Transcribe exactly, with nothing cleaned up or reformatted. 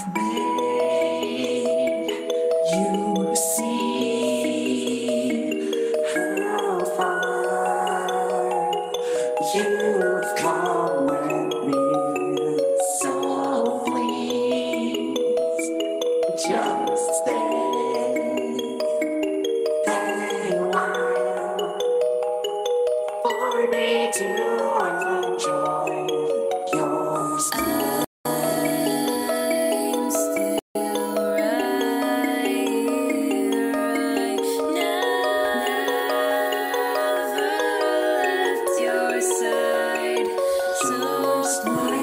made you see how far you've come with me. So please, just stay a while for me to enjoy your smile. Side, so smile.